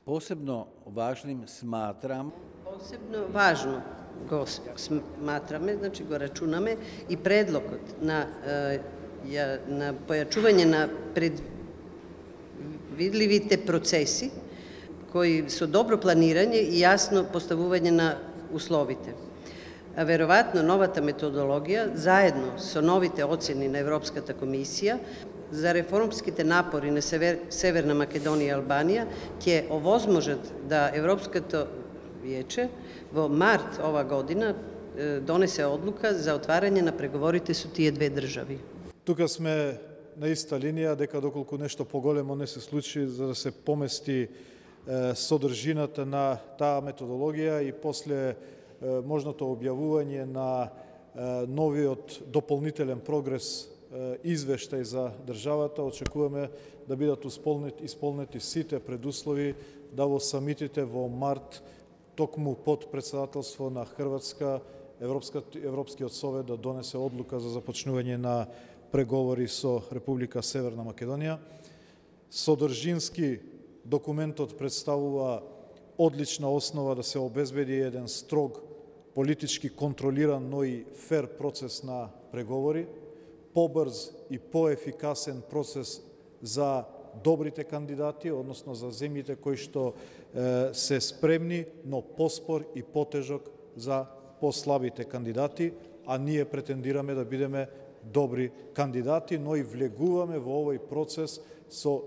Posebno važnim smatram Posebno važno go smatrame, znači go računame i predlog na pojačuvanje na predvidljivite procesi koji su dobro planiranje i jasno postavljanje na uslovite. A verovatno novata metodologija zajedno sa novite ocjeni na Evropskata komisija za reformskite napori na Severna Makedonija i Albanija će ovozmožet da Evropskato vijeće v mart ova godina donese odluka za otvaranje na pregovorите su tije dve državi. Тука сме на иста линија, дека доколку нешто поголемо не се случи, за да се помести содржината на таа методологија и после можното објавување на новиот дополнителен прогрес извештај за државата, очекуваме да бидат исполнети сите предуслови да во самитите во март, токму под председателство на Хрватска, Европскиот совет да донесе одлука за започнување на преговори со Република Северна Македонија. Содржински документот представува одлична основа да се обезбеди еден строг, политички контролиран, но и фер процес на преговори, побрз и поефикасен процес за добрите кандидати, односно за земјите кои што се спремни, но поспор и потежок за послабите кандидати, а ние претендираме да бидеме добри кандидати, но и влегуваме во овој процес со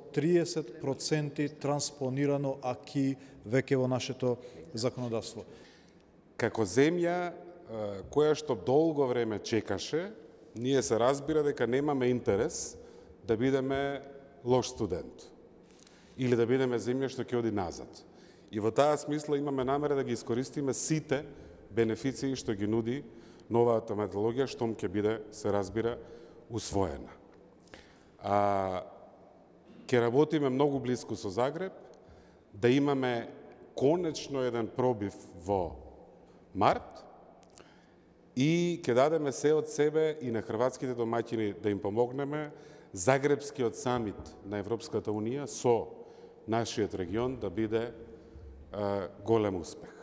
30% транспонирано аки веќе во нашето законодавство. Како земја која што долго време чекаше, ние се разбира дека немаме интерес да бидеме лош студент или да бидеме земја што ќе оди назад. И во таа смисла имаме намера да ги искористиме сите бенефиции што ги нуди новата методологија, штом ќе биде, се разбира, усвоена. Ќе работиме многу близко со Загреб, да имаме конечно еден пробив во март и ќе дадеме се од себе и на хрватските домаќини да им помогнеме Загребскиот самит на Европската унија со нашиот регион да биде голем успех.